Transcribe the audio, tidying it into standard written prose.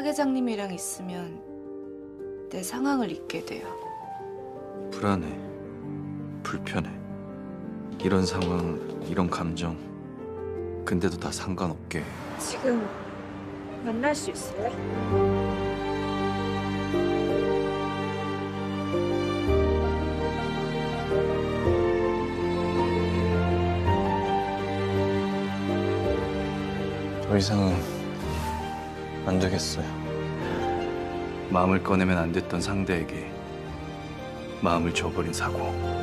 회장님이랑 있으면 내 상황을 잊게 돼요. 불안해, 불편해. 이런 상황, 이런 감정. 근데도 다 상관없게 해. 지금 만날 수 있어요? 더 이상은 안 되겠어요. 마음을 꺼내면 안 됐던 상대에게 마음을 줘버린 사고.